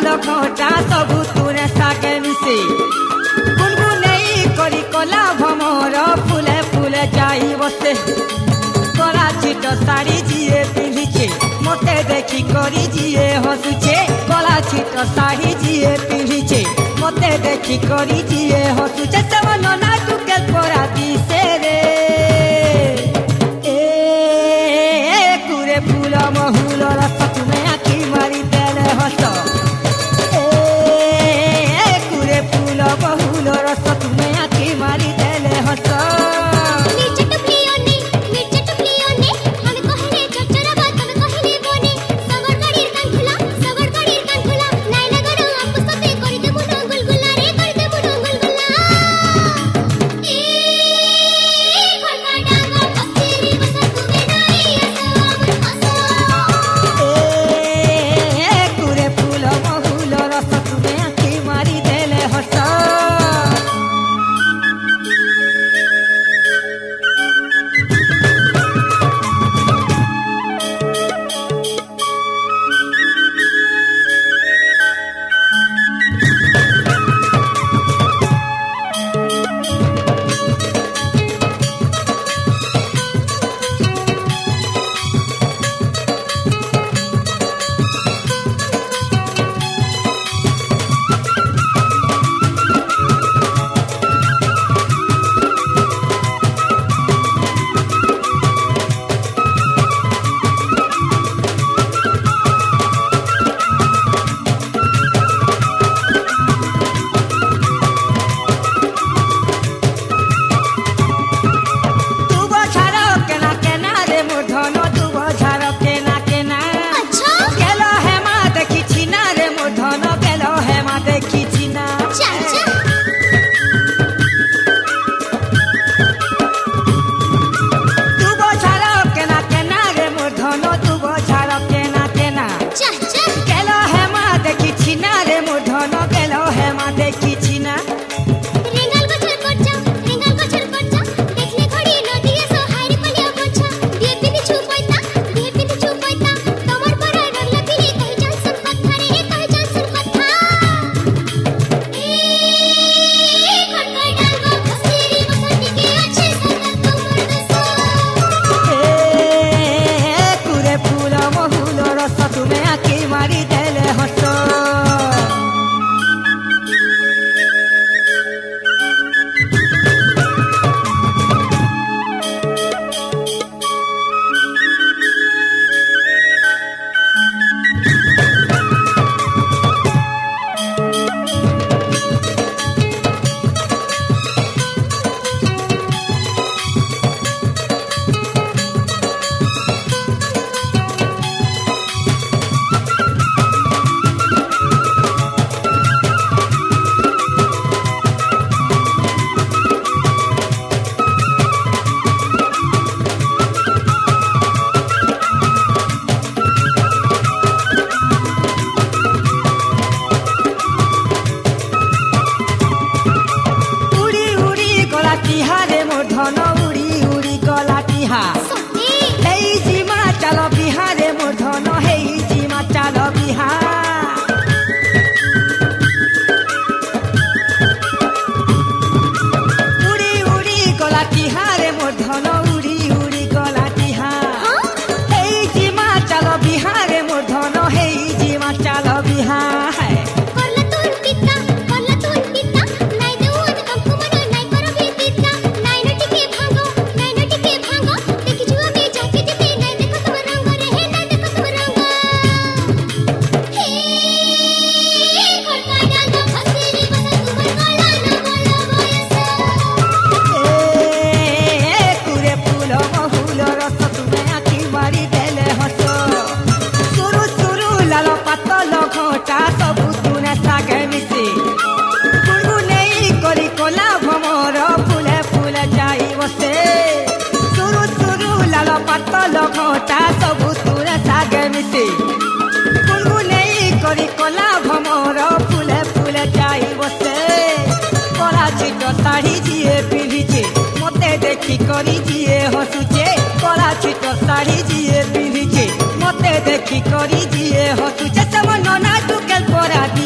घटा सबू तुरे सागे मिसे गुनगुनेई करी कला भमर फुले फुले जाई बसे कला छिट साड़ी जिए पिंधिचे मते देखी करी जिए हसुचे कला छिट साड़ी जिए पिंधिचे मते देखी करी जिए हसुचे सब नना तुके परा दिसे रे ए कुरे फूल महुल रस तुम्हें आखी मारी देले हस ए कुरे फूल महुल रस तुम्हें आखी मारी देले हस घटा सबू तुरे सागे मिसे गुनगुनेई करी कला भमर फुले फुले जाई बसे कला छिट साड़ी जिए पिंधिचे मते देखी करी जिए हसुचे कला छिट साड़ी जिए पिंधिचे मते देखी करी जिए हसुचे सब नना तुके परा